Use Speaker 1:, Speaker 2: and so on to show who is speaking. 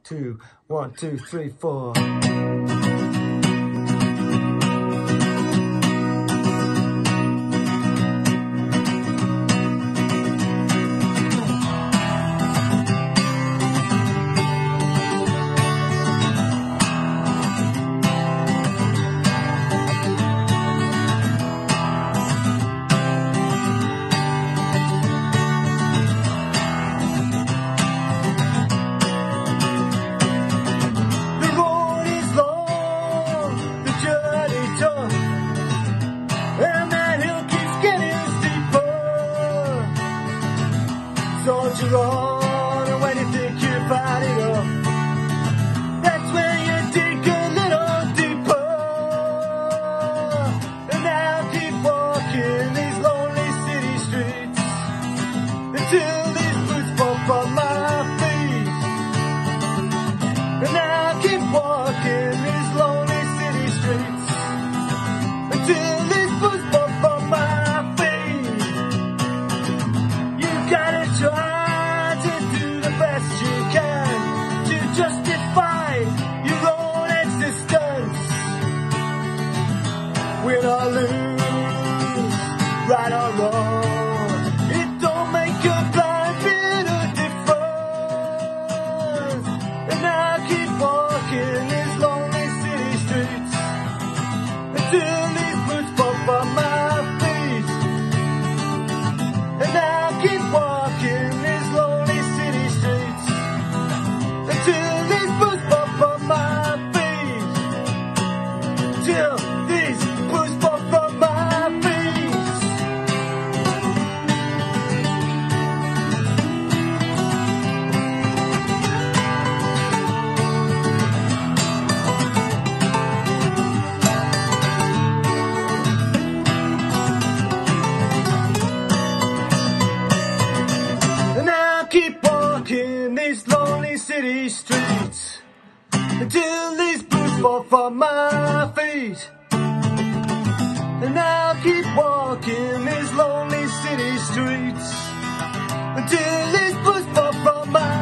Speaker 1: 2, 1, 2, 3, 4.
Speaker 2: Soldier on, and when you think you've had enough, that's when you dig a little deeper. And now keep walking these lonely city streets until these boots bump on my feet. And now keep walking these lonely city streets until these boots bump on my feet. You gotta try win or lose, right or wrong, it don't make a blind bit of difference. And I keep walking these lonely city streets until these boots bump on my feet. And I keep walking these lonely city streets until these boots bump on my feet. Till these keep walking these lonely city streets until these boots fall from my feet. And I'll keep walking these lonely city streets until these boots fall from my